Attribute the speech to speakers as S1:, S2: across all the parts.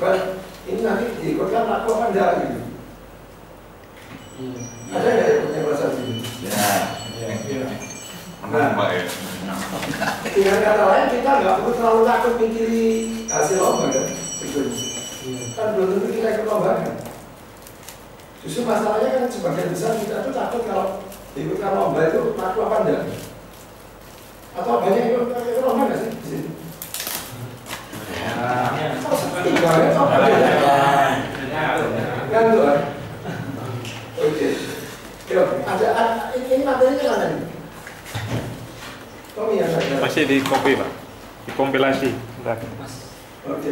S1: Coba ini nanti diikutkan laku apa enggak gitu. Ada nggak yang punya bahasa ini?
S2: Ya.
S1: Nah, dengan kata lain kita nggak perlu terlalu takut mikiri hasil lomba kan, sebetulnya. Kan belum tentu kita ikut lomba kan. Justru masalahnya kan sebagian besar kita tuh takut kalau ikutkan lomba itu laku apa enggak. Atau banyak ikut lomba nggak sih di sini? Oh, seperti banget. Kan tuh. Oke. Ada ini materinya mana nih? Tommy yang saya
S3: masih di copy Pak, dikompilasi.
S1: Oke.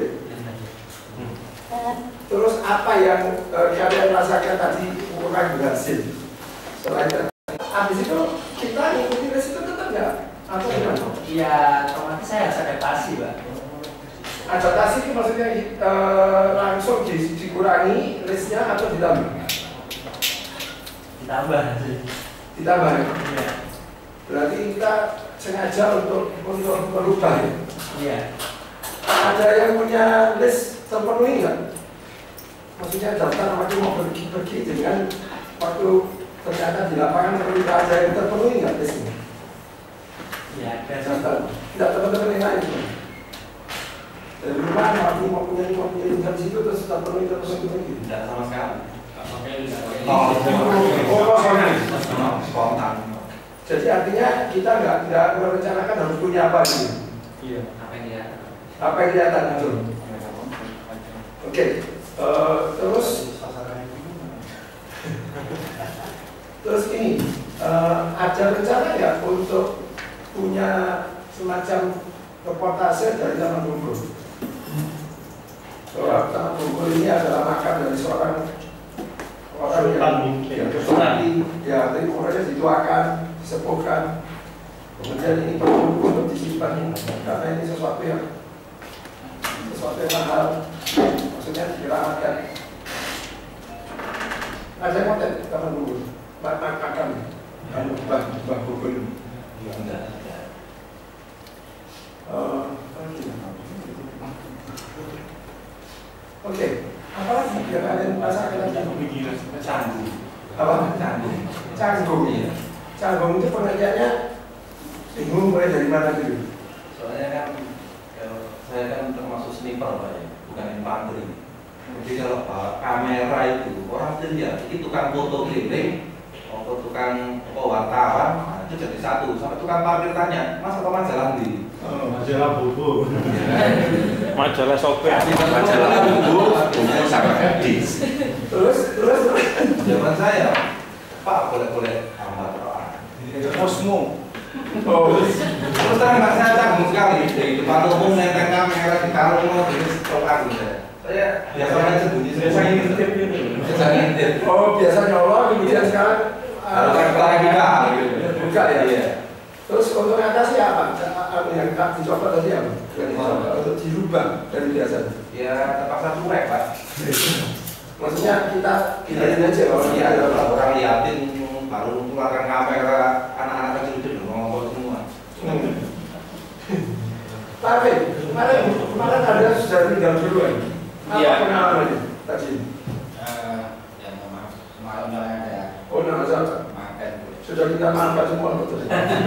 S1: Terus apa yang kalian rasakan tadi kurang berhasil? Selain habis itu kita ngikutin resiko tetap nggak? Atau gimana?
S4: Iya, otomatis saya harus adaptasi, Pak.
S1: Adaptasi itu maksudnya langsung dikurangi listnya atau ditambah?
S4: Ditambah sih.
S1: Ditambah ya?
S4: Iya.
S1: Berarti kita sengaja untuk merubah ya?
S4: Iya.
S1: Ada yang punya list terpenuhi nggak? Maksudnya daftar waktu mau pergi dengan waktu ternyata di lapangan ternyata ada yang terpenuhi nggak listnya?
S4: Iya, ada.
S1: Daftar. Tidak teman-teman yang lain. Dari rumah waktu mau punya jam situ terus terpenuhi gitu.
S2: Tidak sama sekali. Spontan.
S1: Jadi artinya kita nggak merencanakan harus punya apa gitu.
S4: Iya.
S1: Apa yang kelihatan itu? Oke. Terus ini ada rencana nggak untuk punya semacam reportase dari Taman Bungkul? Soal Taman Bungkul ini adalah makam dari seorang orang yang kesulitan, ya, tapi pokoknya dituakan, disepuhkan, kemudian ini perlu untuk disimpan karena ini sesuatu yang mahal, maksudnya dikeramatkan. Ada yang konten Taman Bungkul, makam, Bang Bungkul. Oke, apa lagi yang kalian rasakan tadi?
S2: Canggung.
S1: Apa?
S2: Canggung.
S1: Canggung. Canggung itu pengertiannya bingung mulai dari mana gitu?
S2: Soalnya kan saya kan termasuk sniper Pak ya, bukan infanteri. Jadi kalau kamera itu orang lihat itu tukang foto keliling, tukang wartawan, nah, itu jadi satu. Sampai tukang parkir tanya, Mas apa majalah di?
S3: Majalah Bobo. Majalah sopir.
S2: Majalah Bobo, punya sangat gadis.
S1: Terus
S2: Zaman saya, Pak boleh gambar orang. Kosmo.
S1: oh,
S2: Terus terang Pak, saya canggung sekali di depan umum nenteng kamera di kalung jadi stok gitu. Saya biasanya sembunyi. Biasa ngintip.
S1: oh biasa nyolong kemudian sekarang
S2: Harus lagi gitu.
S1: buka ya.
S2: Iya.
S1: Terus untuk atasi apa? Yang tak dicoba tadi apa? Yang dicoba untuk dirubah dari biasa.
S2: Ya terpaksa cuek Pak.
S1: Maksudnya kita ini aja kalau
S2: Iya, kalau orang liatin baru keluarkan kamera anak-anak kecil itu ngomong semua.
S1: Tapi kemarin ada sudah tinggal duluan. Apa
S4: Iya.
S1: pengalamannya tadi?
S4: Ya maaf, semalam ada
S1: Oh, nama saya
S4: makan.
S1: sudah kita maafkan semua betul.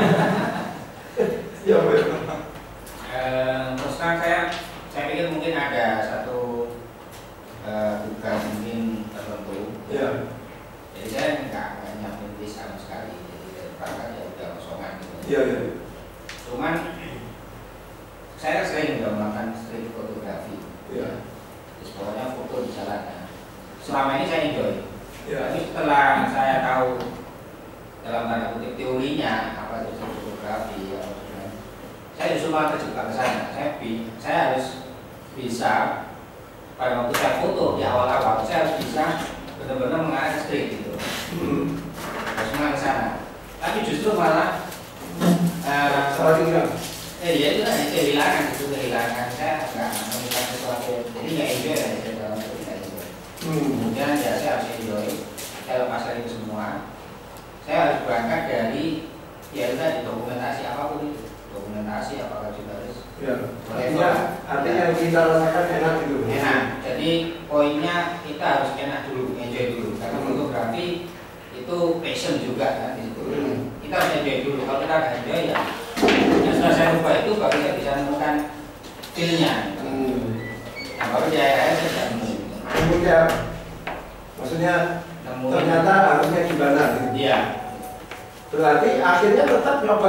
S1: Ya, baik.
S4: Terus kan saya pikir mungkin ada satu tugas mungkin tertentu.
S1: Ya.
S4: Jadi saya nggak nyiapin list sama sekali. Jadi berangkat ya udah kosongan gitu.
S1: Iya, iya.
S4: Cuman saya sering juga melakukan street fotografi.
S1: Iya.
S4: Terus pokoknya foto di jalanan. Selama ini saya enjoy.
S1: Iya.
S4: Tapi setelah saya tahu dalam tanda kutip teorinya apa itu street fotografi, saya justru malah terjebak ke sana. Saya harus bisa pada waktu saya foto di awal-awal saya harus bisa benar-benar mengarah ke street gitu. Harus mengarah ke sana. Tapi justru malah
S1: Salah tinggal.
S4: ya itu kan kehilangan saya nggak menemukan sesuatu jadi nggak enjoy lah ya dalam tidak enjoy. Kemudian ya saya harus enjoy, saya lepaskan itu semua. Saya harus berangkat dari ya itu tadi dokumentasi apapun itu, dokumentasi apakah juga harus
S1: Ya. Artinya yang kita rasakan enak gitu.
S4: enak. Jadi Jadi poinnya kita harus enak dulu, enjoy dulu. Karena fotografi itu passion juga kan di situ. Kita harus enjoy dulu. Kalau kita nggak enjoy ya, setelah saya lupa itu baru saya bisa menemukan feel-nya. Nah, baru di akhir-akhir saya bisa nemu.
S1: Kemudian, maksudnya ternyata harusnya gimana?
S4: Iya.
S1: Berarti akhirnya tetap nyoba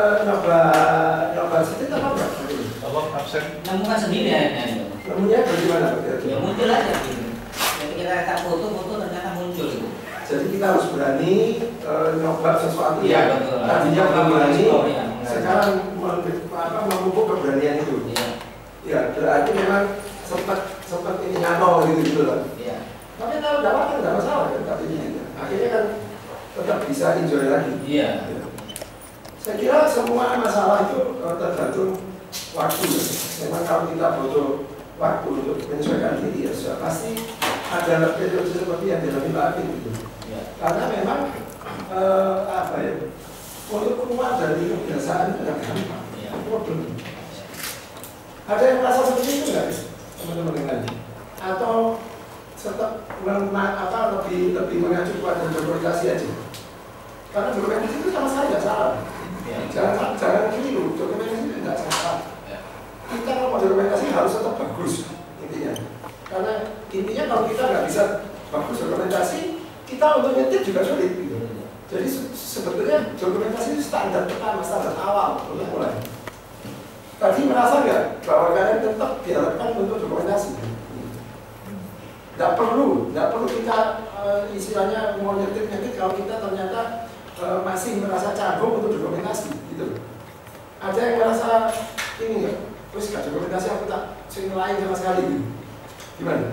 S1: sedikit apa enggak?
S3: Apa absen?
S4: Nemukan sendiri akhirnya.
S1: Nemunya bagaimana?
S4: Ya muncul aja gitu. Jadi kita lihat foto ternyata muncul gitu.
S1: Jadi kita harus berani nyoba sesuatu
S4: Iya,
S1: yang
S4: betul.
S1: tadinya belum berani,
S4: Ya,
S1: sekarang memupuk keberanian itu.
S4: Iya.
S1: Ya, berarti memang sempat ini nyantol gitu loh.
S4: Iya.
S1: Tapi kalau dapat kan nggak masalah kan, tapi akhirnya kan tetap bisa enjoy lagi.
S4: Iya.
S1: Saya kira semua masalah itu tergantung waktu. Memang kalau kita butuh waktu untuk menyesuaikan diri ya sudah pasti ada periode seperti yang dialami Pak Amin gitu.
S4: Iya.
S1: Karena memang apa ya, untuk keluar dari kebiasaan itu tidak gampang.
S4: Iya.
S1: Problem. Ada yang merasa seperti itu nggak, teman-teman yang lain? Atau tetap lebih mengacu pada dokumentasi aja? Karena dokumentasi itu sama sekali nggak salah. Jangan keliru, dokumentasi itu nggak salah. Kita kalau mau dokumentasi harus tetap bagus intinya. Karena intinya kalau kita nggak bisa bagus dokumentasi, kita untuk nyetir juga sulit. Gitu. Jadi sebetulnya dokumentasi itu standar pertama, standar awal untuk mulai. Tadi merasa nggak bahwa kalian tetap diharapkan untuk dokumentasi? Nggak perlu kita istilahnya mau nyetir kalau kita ternyata masih merasa canggung untuk dokumentasi, gitu. Ada yang merasa ini nggak? Terus nggak dokumentasi aku tak sing lain sama sekali, gitu. Gimana?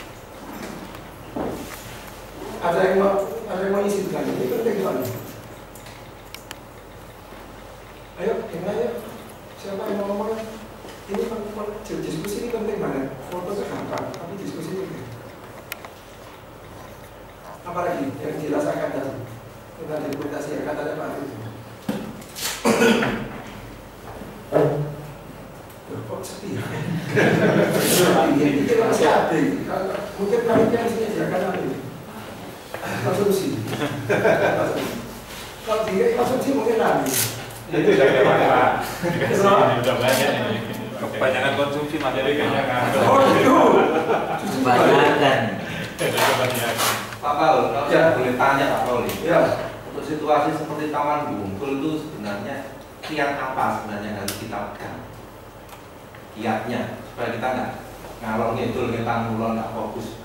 S1: Ada yang mau isi dengan ini penting soalnya. Ayo, gimana ya? Siapa yang mau ngomong? Ini diskusi ini penting banget. Foto itu gampang, tapi diskusi ini penting. Apalagi yang dirasakan tadi tentang dokumentasi yang katanya Pak Arif. Kok sepi ya? Ini masih ada. Mungkin Pak yang sini dia akan ada konsumsi. Kalau dia konsumsi mungkin lagi.
S3: Itu sudah banyak. Sudah banyak ini. Kebanyakan konsumsi materi kebanyakan.
S1: Oh itu.
S5: Kebanyakan.
S2: Pak Paul, kalau saya boleh tanya Pak Paul,
S1: Ya.
S2: untuk situasi seperti Taman Bungkul itu sebenarnya kiat apa sebenarnya yang harus kita pegang? Kiatnya supaya kita nggak ngalor ngidul kita ngulon nggak fokus.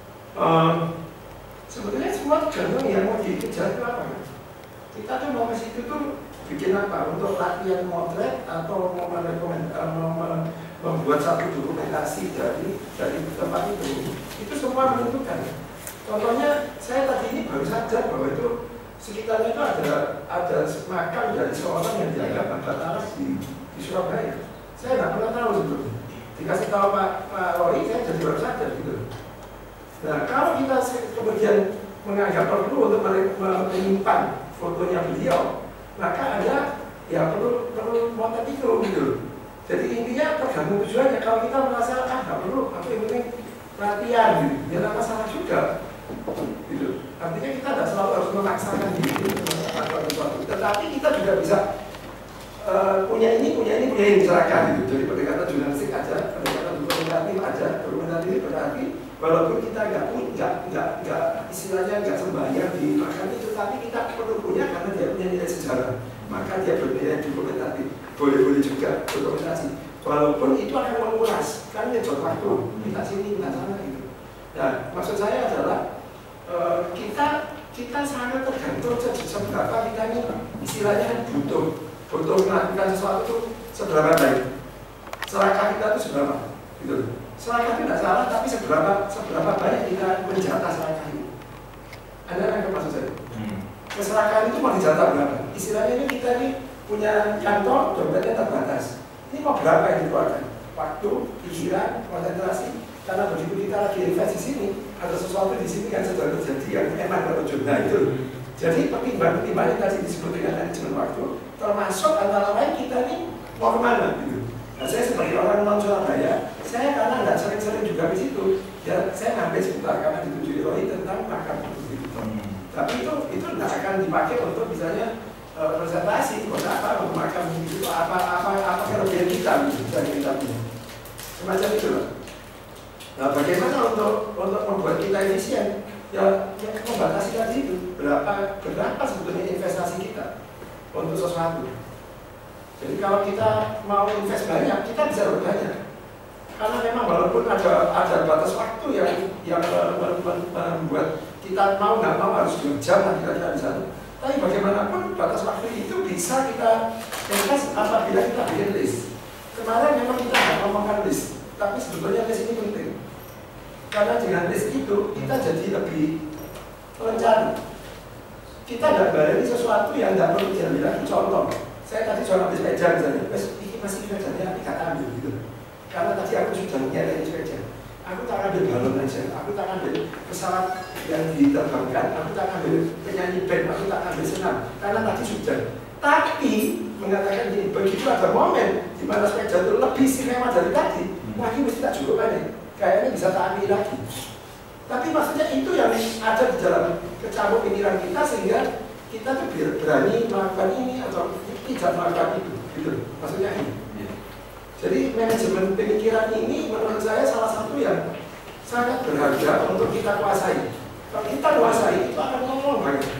S1: Sebetulnya semua tergantung yang mau dikejar itu apa. Kita tuh mau ke situ tuh bikin apa? Untuk latihan motret atau mau membuat satu dokumentasi dari tempat itu. Itu semua menentukan. Contohnya saya tadi ini baru sadar bahwa itu sekitarnya itu ada makam dari seorang yang dianggap Abad Aras di Surabaya. Saya nggak pernah tahu sebetulnya. Dikasih tahu Pak Roy, saya jadi baru sadar gitu. Nah kalau kita kemudian menganggap perlu untuk menyimpan fotonya beliau, maka ada ya perlu motif itu gitu. Jadi intinya tergantung tujuannya. Kalau kita merasa nggak perlu, aku yang penting latihan gitu, ya nggak masalah juga. Gitu. Artinya kita tidak selalu harus memaksakan diri atau sesuatu, tetapi kita juga bisa punya ini misalkan gitu. Jadi pendekatan jurnalistik aja, pendekatan dokumentatif aja, dokumentatif berarti walaupun kita nggak istilahnya nggak sembahyang di makan itu, tapi kita perlu punya karena dia punya nilai sejarah, maka dia bernilai dokumentatif. Boleh juga dokumentasi, walaupun itu akan menguras, kan nyedot waktu, kita sini, kita sana gitu. Nah, maksud saya adalah kita sangat tergantung seberapa kita ini istilahnya butuh melakukan sesuatu itu seberapa baik. Serakah kita itu seberapa, gitu. Serakah itu tidak salah, tapi seberapa banyak kita menjatah serakah itu. Anda nangkep maksud saya? Keserakahan itu mau dijatah berapa? Istilahnya ini kita ini punya kantong, dompetnya terbatas. Ini mau berapa yang dikeluarkan? Waktu, pikiran, konsentrasi. Karena begitu kita lagi invest di sini, ada sesuatu di sini kan sedang terjadi yang enak atau jurnal itu. Jadi pertimbangan tadi disebut dengan manajemen waktu, termasuk antara lain kita ini mau kemana gitu. Nah saya sebagai orang non Surabaya, saya karena nggak sering-sering juga fotografis itu ya saya ngambil sebentar karena ditunjukin Roy tentang makam itu. Tapi itu tidak akan dipakai untuk misalnya presentasi untuk apa, untuk makam itu apa kelebihan kita dari kita punya semacam itu loh. Nah bagaimana untuk membuat kita efisien? Ya membatasi tadi itu berapa sebetulnya investasi kita untuk sesuatu. Jadi kalau kita mau invest banyak, kita bisa berbanyak. Karena memang walaupun ada batas waktu yang membuat kita mau nggak mau harus 2 jam lah kita di sana. Tapi bagaimanapun batas waktu itu bisa kita invest apabila kita bikin list. Kemarin memang kita nggak ngomongkan list, tapi sebetulnya list ini penting. Karena dengan list itu kita jadi lebih rencana. Kita nggak bareng sesuatu yang nggak perlu diambil lagi. Contoh, saya tadi jual ambil sepeda misalnya, ini masih sepedanya kita ambil gitu. Karena tadi aku sudah nyalain sepeda, aku tak ambil balon aja, aku tak ambil pesawat yang diterbangkan, aku tak ambil penyanyi band, aku tak ambil senam. Karena tadi sudah. Tapi mengatakan gini, begitu ada momen di mana sepeda itu lebih istimewa dari tadi, lagi mesti tak cukup aja. Kayaknya bisa tak ambil lagi. Tapi maksudnya itu yang ada di dalam kecampur pikiran kita sehingga kita tuh berani melakukan ini atau tidak melakukan itu, gitu. Maksudnya ini. Jadi manajemen pemikiran ini menurut saya salah satu yang sangat berharga untuk kita kuasai. Kalau kita kuasai itu akan ngomong banyak.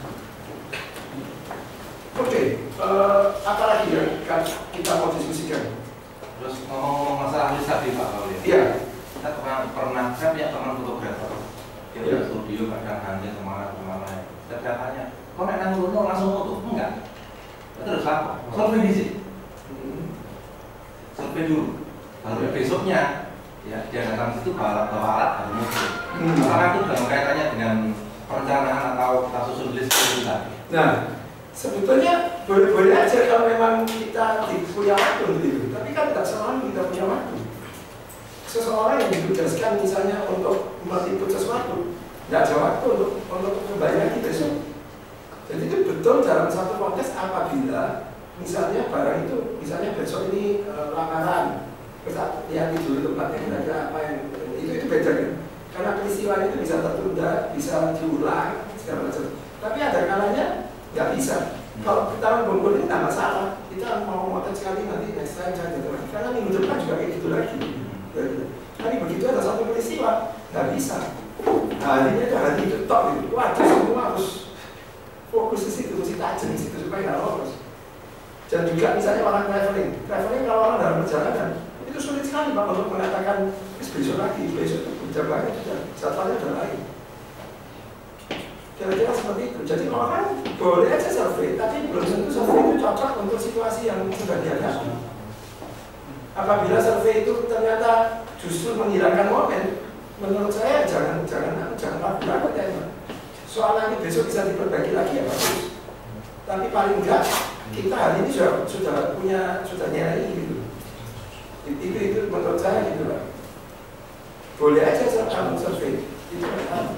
S1: Oke, apalagi yang kita mau diskusikan?
S2: Terus ngomong masalah list tadi Pak Paul ya?
S1: Iya.
S2: Saya punya teman fotografer. Dia punya studio kadang hanya kemana-kemana. Saya tanya, kok nek nang langsung foto? Enggak. Terus apa? Survei di sini. Survei dulu. Baru besoknya ya dia datang situ bawa alat baru muncul. Karena itu dalam kaitannya dengan perencanaan atau kita susun list itu tadi.
S1: Nah, sebetulnya boleh-boleh aja kalau memang kita punya waktu untuk itu. Tapi kan tidak selalu kita punya waktu. Seseorang yang ditugaskan misalnya untuk meliput sesuatu, tidak ada waktu untuk kembali lagi besok. Jadi itu betul dalam satu konteks apabila misalnya barang itu, misalnya besok ini lamaran, yang tidur tempatnya kira-kira apa yang itu beda kan? Karena peristiwa itu bisa tertunda, bisa diulang segala macam. Tapi ada kalanya nggak bisa. Kalau kita Bogor ini nggak masalah, kita mau motret sekali nanti next time jangan gitu lagi. Karena minggu depan juga kayak gitu lagi. Tapi begitu ada satu peristiwa, nggak bisa. Harinya itu hari itu tok gitu. Waduh semua harus fokus di situ, mesti tajam di situ supaya nggak lolos. Dan juga misalnya orang traveling kalau orang dalam perjalanan itu sulit sekali Pak untuk mengatakan besok lagi, besok itu jam banget sudah, jadwalnya sudah lain. Kira-kira seperti itu. Jadi orang boleh aja survei, tapi belum tentu survei itu cocok untuk situasi yang sudah dihadapi. Apabila survei itu ternyata justru menghilangkan momen, menurut saya jangan ragu-ragu ya Pak. Soal nanti besok bisa diperbaiki lagi ya bagus. Tapi paling enggak kita hari ini sudah nyari gitu. Itu menurut saya gitu Pak. Boleh aja kamu survei itu kan.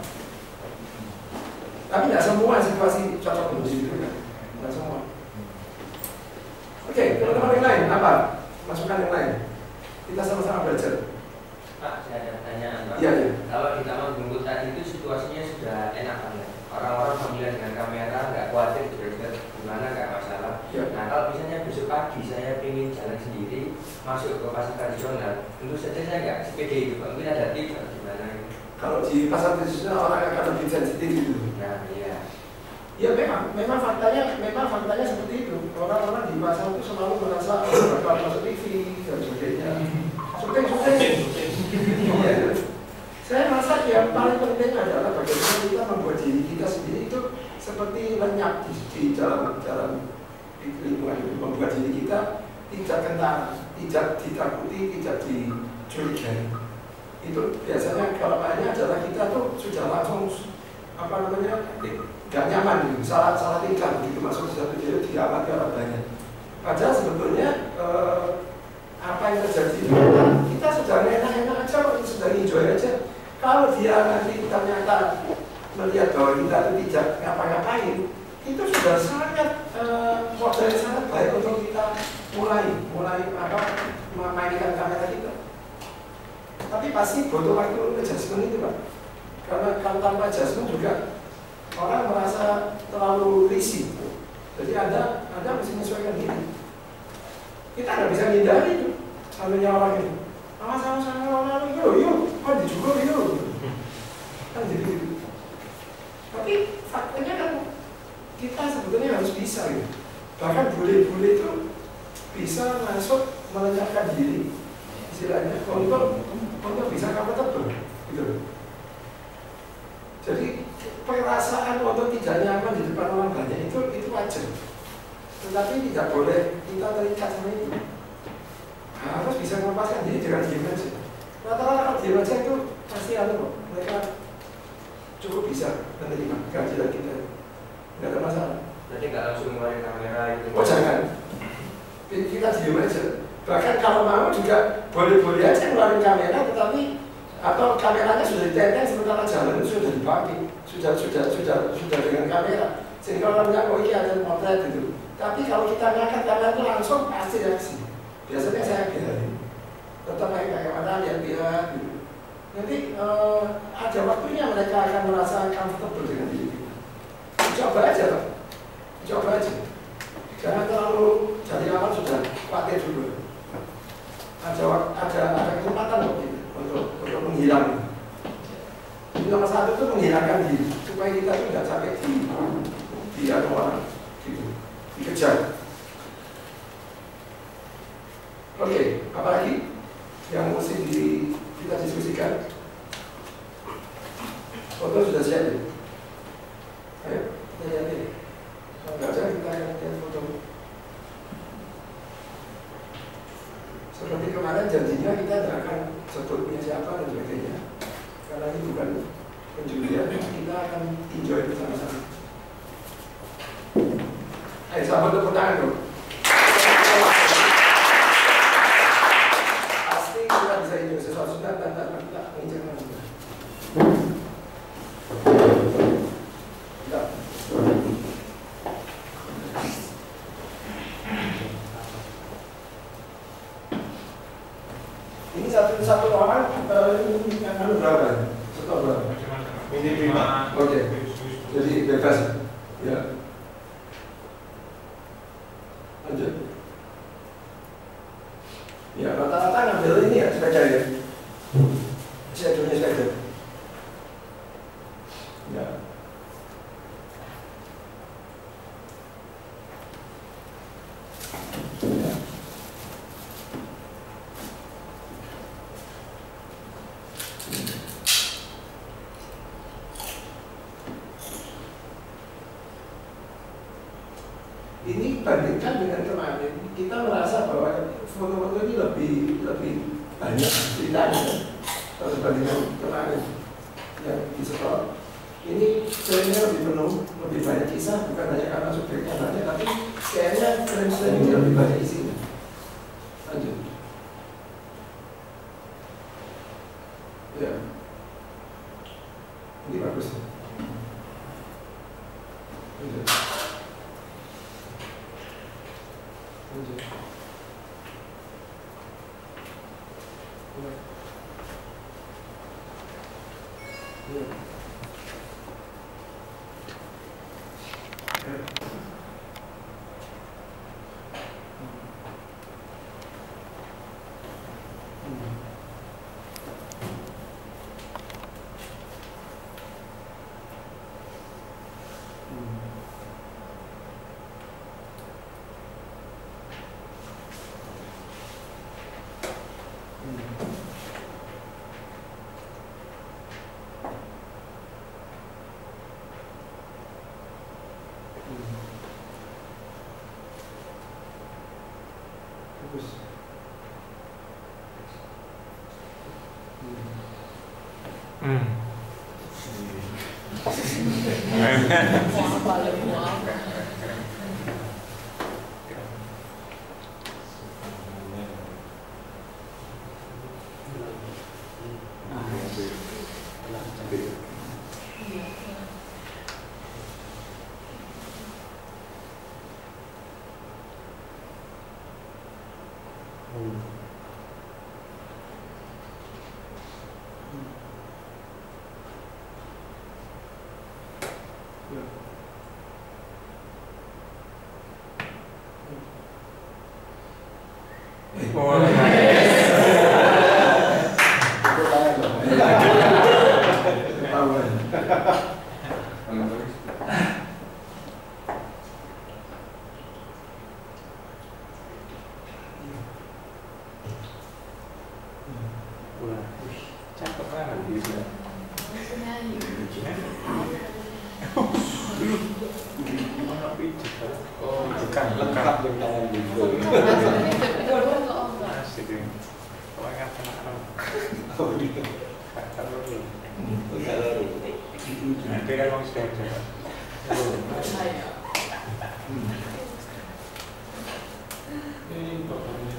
S1: Tapi tidak semua situasi cocok untuk itu kan. Tidak semua. Oke, teman-teman yang lain apa? Masukan yang lain. Kita sama-sama belajar.
S4: Pak, saya ada pertanyaan Pak.
S1: Iya.
S4: Kalau di taman Bungkut tadi itu situasinya sudah enak kan ya? Orang-orang familiar dengan kamera, nggak khawatir benar-benar gimana, nggak masalah.
S1: Ya.
S4: Nah kalau misalnya besok pagi saya ingin jalan sendiri masuk ke pasar tradisional, tentu saja saya nggak sepede itu, mungkin ada tips atau gimana?
S1: Kalau di pasar tradisional orang akan lebih sensitif gitu.
S4: Nah iya.
S1: Ya memang faktanya seperti itu. Orang-orang di pasar itu selalu merasa bakal masuk TV dan sebagainya. Syuting. Ya. Saya rasa yang paling penting adalah bagaimana kita membuat diri kita sendiri itu seperti lenyap di dalam lingkungan itu, membuat diri kita tidak kentara, tidak ditakuti, tidak dicurigai. Itu biasanya kalau mainnya adalah kita tuh sudah langsung nggak nyaman gitu, salah tingkah begitu masuk ke satu video diamati orang banyak. Padahal sebetulnya apa yang terjadi kita sudah enak-enak aja, sudah enjoy aja. Kalau dia nanti ternyata melihat bahwa kita itu tidak ngapa-ngapain, itu sudah sangat modal yang sangat baik untuk kita mulai memainkan kamera kita. Tapi pasti butuh waktu adjustment itu Pak. Karena kalau tanpa adjustment juga orang merasa terlalu risih. Jadi Anda mesti menyesuaikan diri. Kita nggak bisa menghindari itu. Anunya orang ini. Sama-sama orang yuk, kan dijual yuk. Kan jadi gitu. Tapi faktanya kan kita sebetulnya harus bisa gitu. Bahkan bule-bule itu bisa masuk melenyapkan diri. Istilahnya untuk bisa comfortable gitu. Jadi perasaan untuk tidak nyaman di depan orang banyak itu wajar. Tetapi tidak boleh kita terikat sama itu. Harus bisa melepaskan diri dengan diam aja. Rata-rata kalau diam aja itu pasti mereka cukup bisa menerima keadilan kita. Nggak ada masalah.
S6: Jadi nggak langsung ngeluarin kamera gitu.
S1: Oh jangan. Kita diam aja. Bahkan kalau mau juga boleh-boleh aja ngeluarin kamera, tetapi atau kameranya sudah ditenteng sementara jalan itu sudah dipakai, sudah dengan kamera. Sehingga orang bilang, oh ini ada potret gitu. Tapi kalau kita ngangkat kamera itu langsung pasti reaksi. Biasanya saya biarin. Tetap pakai kamera lihat-lihat gitu. Nanti ada waktunya mereka akan merasa comfortable dengan diri kita. Coba aja Pak. Coba aja. Jangan terlalu dari awal sudah khawatir dulu. Ada kesempatan kok gitu, untuk menghilang. Nomor satu itu menghilangkan diri supaya kita itu tidak sampai di orang gitu, dikejar. Oke, apalagi yang mesti kita diskusikan? Foto sudah siap ya? Ayo, kita lihat ini. Kalau nggak ada, kita akan lihat foto. Seperti kemarin janjinya kita tidak akan sebut punya siapa dan sebagainya. Karena ini bukan penjulian, kita akan enjoy bersama-sama. Ayo, selamat tepuk tangan dong. Pasti kita bisa enjoy sesuatu tanpa menginjak mana. Ini satu orang yang berapa? Setor berapa?
S3: Minimal 5.
S1: Oke. Jadi bebas. Ya. Lanjut. Ya rata-rata ngambil ini ya sepeda ya. Shadownya sepeda. Ya. Ya. Ini bandingkan dengan kemarin, kita merasa bahwa foto-foto ini lebih banyak ceritanya kalau dibandingkan kemarin yang disetor. Ini frame-nya lebih penuh, lebih banyak kisah, bukan hanya karena subjek kameranya, tapi kayaknya frame-frame ini lebih banyak isinya. Lanjut. Ya, ini bagus. Lanjut. Lanjut. Ya. Bagus.
S3: Cakep banget dia. Oh, bukan lengkap dengan gitu. Asik ini. Oh, ingat anak-anak. Oh, gitu. Kalau itu kan mau sudah. Ini bapaknya.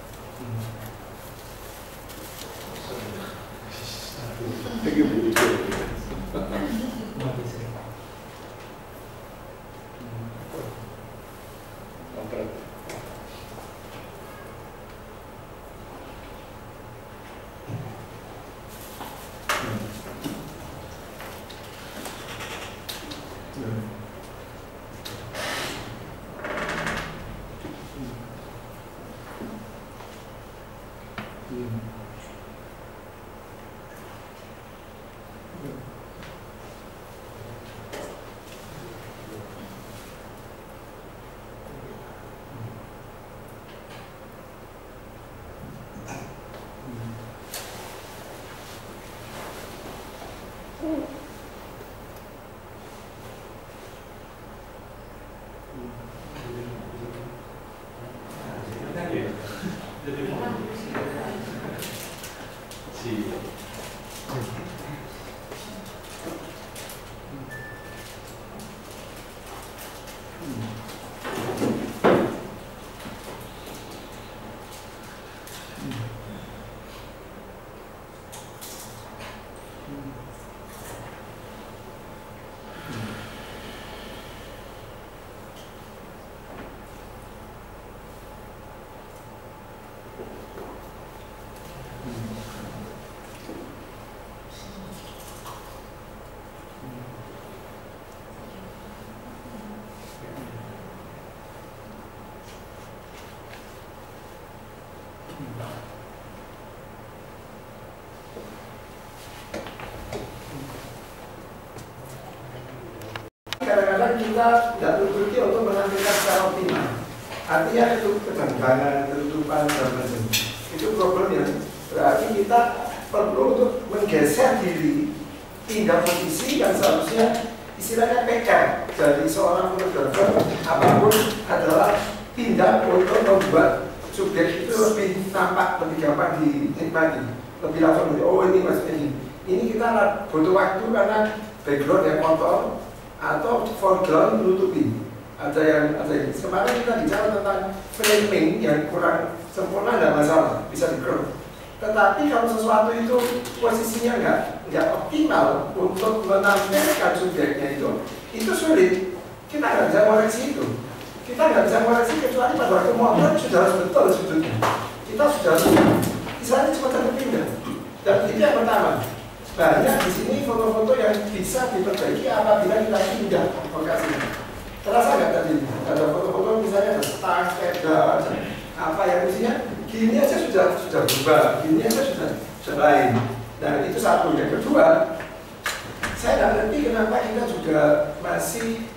S1: Kadang-kadang kita tidak tertutupi untuk menampilkan secara optimal. Artinya itu ketegangan, ketutupan, dan macam itu problemnya. Berarti kita perlu untuk menggeser diri, pindah posisi yang seharusnya istilahnya PK. Jadi seorang fotografer apapun adalah pindah untuk membuat subjek itu lebih nampak, lebih gampang dinikmati, lebih langsung. Oh ini maksudnya ini. Ini kita butuh waktu karena background yang kotor atau foreground menutupi. Ada yang kemarin kita bicara tentang framing yang kurang sempurna, tidak masalah, bisa di-crop. Tetapi kalau sesuatu itu posisinya nggak optimal untuk menampilkan subjeknya itu sulit. Kita nggak bisa koreksi itu. Kita nggak bisa koreksi kecuali pada waktu motret sudah harus betul sudutnya. Kita sudah harus misalnya cuma terpindah. Dan itu yang pertama. Banyak di sini foto-foto yang bisa diperbaiki apabila kita pindah lokasinya. Terasa nggak tadi? Ada foto-foto misalnya ada stang, peda, apa yang isinya gini aja sudah berubah, gini aja sudah lain. Dan itu satu. Yang kedua, saya nggak ngerti kenapa kita juga masih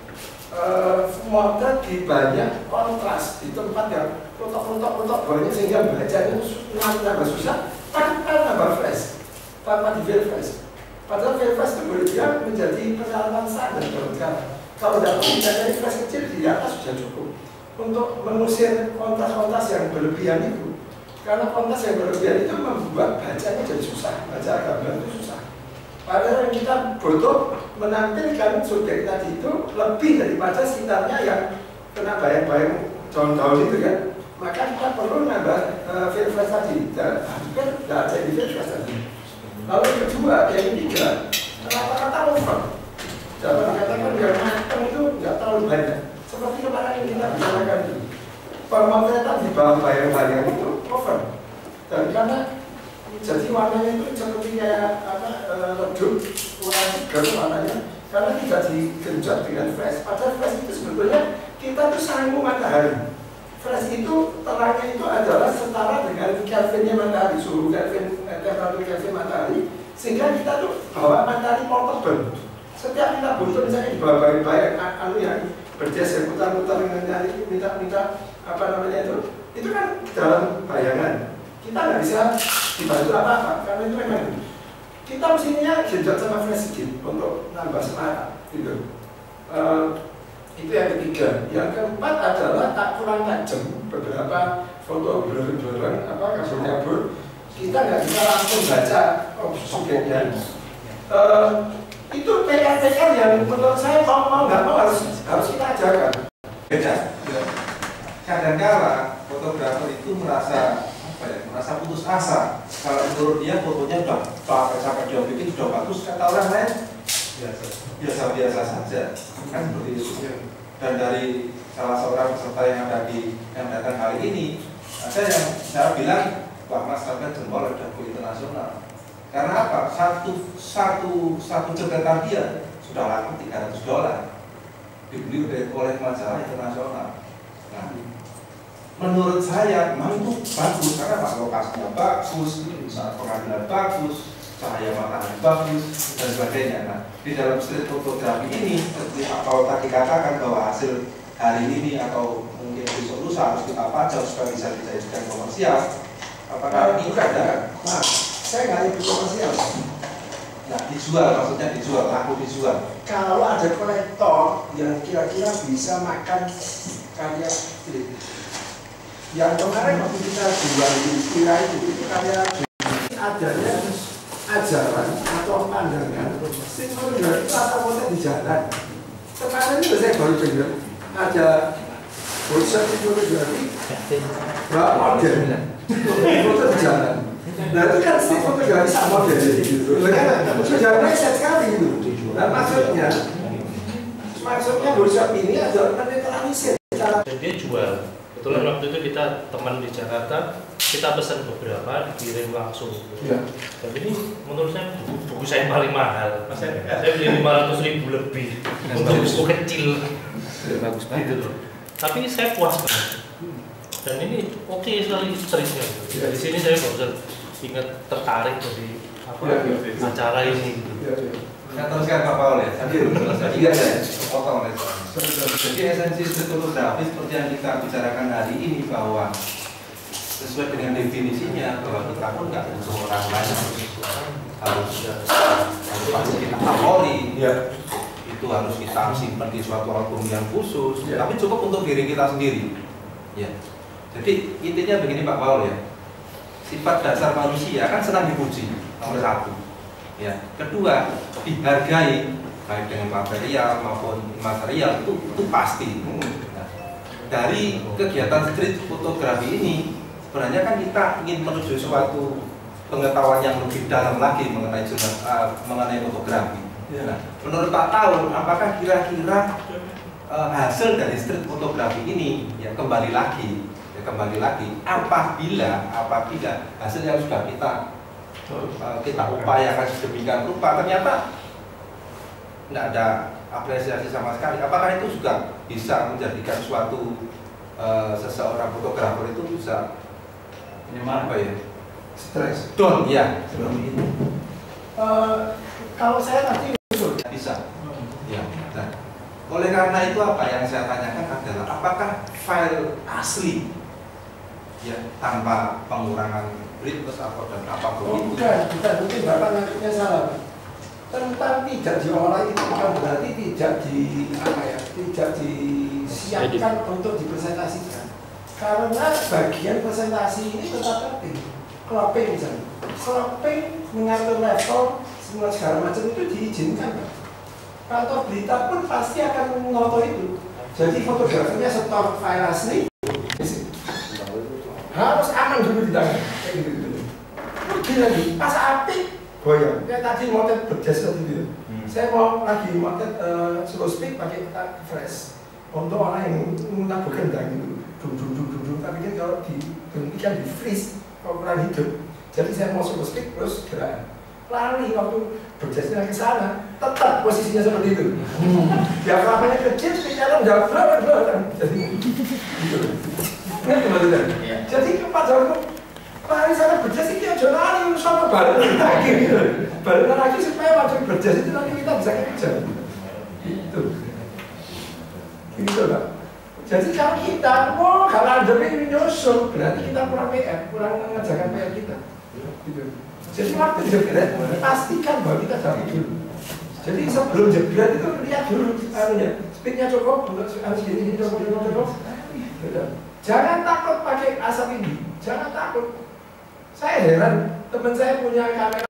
S1: motret di banyak kontras di tempat yang rotok banyak sehingga bacanya nambah susah tanpa nambah flash. Tanpa di veil flash. Padahal veil flash itu boleh dia menjadi peralatan standar sekarang. Kalau tidak bisa dari flash kecil di atas sudah cukup untuk mengusir kontras-kontras yang berlebihan itu. Karena kontras yang berlebihan itu membuat bacanya jadi susah, baca gambar itu susah. Padahal kita butuh menampilkan subjek tadi itu lebih daripada sekitarnya yang kena bayang-bayang daun-daun itu kan. Maka kita perlu nambah veil flash tadi. Dan kan tidak ada di veil flash tadi. Lalu yang kedua, yang ketiga, rata-rata over. Dapat dikatakan yang matang itu nggak terlalu banyak. Seperti kemarin yang kita bicarakan itu, pemotretan di bawah bayang-bayang itu over. Dan karena jadi warnanya itu seperti kayak redup, warna segar warnanya, karena tidak digenjot dengan flash. Padahal flash itu sebetulnya kita tuh sanggup matahari. Flash itu terangnya itu adalah setara dengan Kelvinnya matahari, suhu Kelvin, temperatur Kelvin matahari, sehingga kita tuh bawa matahari portable. Setiap kita butuh misalnya di bawah bayang anu yang bergeser putar-putar dengan minta apa namanya itu kan dalam bayangan. Kita nggak bisa dibantu apa-apa karena itu memang kita mestinya genjot sama flash sedikit untuk nambah semangat gitu. Itu yang ketiga. Yang keempat adalah tak kurang tajam. Beberapa foto blur-bluran kabur-kabur kita nggak bisa langsung baca subjeknya. Itu PR yang menurut saya mau nggak mau harus kita ajarkan.
S2: Beda. Kadang-kala fotografer itu merasa putus asa. Kalau menurut dia fotonya udah sampai dia bikin sudah bagus, kata orang lain biasa saja. Kan seperti itu. Dan dari salah seorang peserta yang datang hari ini, ada yang saya bilang, wah mas sampai jempol udah go internasional. Karena apa? Satu cetetan dia sudah laku $300, dibeli oleh majalah internasional. Nah, menurut saya memang itu bagus karena pak lokasinya bagus, saat pengambilan bagus, cahaya matahari bagus dan sebagainya. Nah, di dalam street fotografi ini seperti apa tadi katakan bahwa hasil hari ini atau mungkin besok lusa harus kita pajak supaya bisa dijadikan komersial. Apakah ini ada?
S1: Nah, saya nggak nyebut komersial.
S2: Nah, dijual maksudnya dijual, laku dijual.
S1: Kalau ada kolektor yang kira-kira bisa makan karya street, yang kemarin waktu kita jual di Kira itu karya adanya ajaran atau pandangan street fotografi itu atau foto di jalan. Sekarang ini saya baru dengar ada workshop fotografi bawa model foto di jalan. Nah itu kan street fotografi sama model gitu. Karena sudah meleset sekali gitu. Nah maksudnya workshop ini adalah menetralisir cara.
S7: Dan dia jual. Kebetulan waktu itu kita teman di Jakarta, kita pesan beberapa, dikirim langsung.
S1: Ya.
S7: Dan ini menurut saya buku saya paling mahal. Saya beli 500.000 lebih untuk buku kecil.
S2: Bagus banget.
S7: Gitu loh. Tapi saya puas banget. Dan ini oke sekali ceritanya. Di sini saya baru ingat tertarik dari acara ini. Gitu.
S2: Saya teruskan Pak Paul ya, sambil selesai potong ya. Jadi esensi street fotografi seperti yang kita bicarakan hari ini bahwa sesuai dengan definisinya bahwa kita pun nggak butuh orang lain harus pasti kita kapolri, itu harus kita simpan di suatu album yang khusus, tapi cukup untuk diri kita sendiri. Ya. Jadi intinya begini Pak Paul ya, sifat dasar manusia kan senang dipuji nomor satu. Ya, kedua dihargai baik dengan material maupun imaterial itu pasti. Nah, dari kegiatan street fotografi ini sebenarnya kan kita ingin menuju suatu pengetahuan yang lebih dalam lagi mengenai fotografi. Nah, menurut Pak Taul, apakah kira-kira hasil dari street fotografi ini ya kembali lagi apabila hasil yang sudah kita upayakan sedemikian rupa ternyata tidak ada apresiasi sama sekali, apakah itu juga bisa menjadikan suatu seseorang fotografer itu bisa apa ya
S1: Stres.
S2: down ya seperti itu.
S1: Kalau saya nanti
S2: Bisa ya. Nah, oleh karena itu apa yang saya tanyakan adalah apakah file asli ya tanpa pengurangan Britmus dan apapun itu.
S1: bukan mungkin Bapak nantinya salah. Tentang tidak diolah itu bukan berarti tidak disiapkan untuk dipresentasikan. Karena bagian presentasi ini tetap penting. Cropping misalnya, cropping mengatur level semua segala macam itu diizinkan. Kantor berita pun pasti akan menoto itu. Jadi fotografernya setor file asli. Harus aman dulu di tangan, kayak gitu. Pergi lagi, pas apik, goyang. Kayak tadi motet bergeser gitu. Saya mau lagi motet slow speed pakai fresh untuk orang yang menaburkan gendang gitu. Dung. Tapi kan kalau dihentikan di freeze, kalau kurang hidup. Jadi saya mau slow speed terus gerak. Lari waktu bergeser ke sana, tetap posisinya seperti itu. Diafragmanya kecil, sekarang udah berapa. Jadi gitu. Ngerti maksudnya?
S4: Iya.
S1: Jadi Pak Jarko, mari sana berjas itu aja lari sama balik lagi gitu. Balik lagi supaya waktu berjas itu nanti kita bisa kerja. Gitu. Gitu Pak. Jadi kalau kita, kalau ada yang nyusul, berarti kita kurang PR, kurang mengerjakan PR kita. Gitu. Jadi waktu jebret, pastikan bahwa kita jatuh dulu. Jadi sebelum jebret itu lihat dulu, speednya cukup, harus gini cukup. Gitu. Jangan takut pakai asap ini, jangan takut. Saya heran, teman saya punya kamera